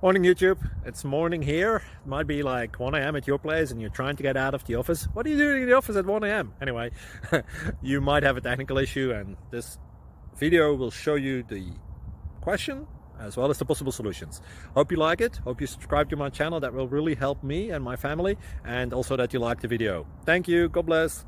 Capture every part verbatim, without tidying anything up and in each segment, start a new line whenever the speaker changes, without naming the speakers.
Morning YouTube, it's morning here. It might be like one A M at your place and you're trying to get out of the office. What are you doing in the office at one A M? Anyway, you might have a technical issue and this video will show you the question as well as the possible solutions. Hope you like it, hope you subscribe to my channel. That will really help me and my family, and also that you like the video. Thank you, God bless.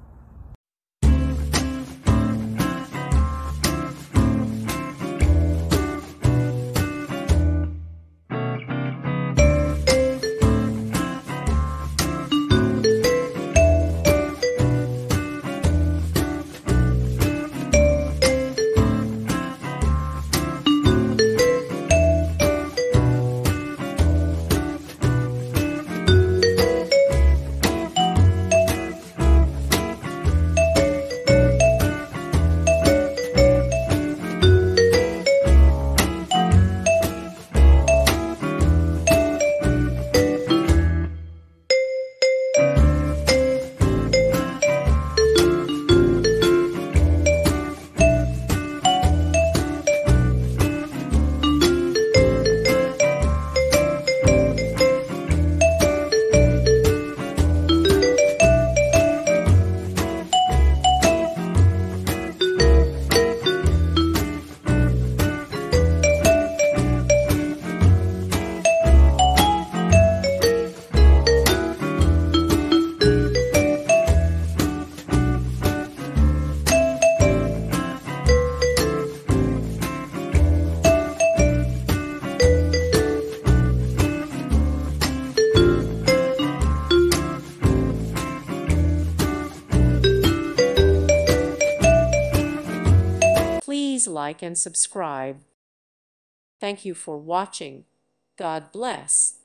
Please like and subscribe. Thank you for watching. God bless.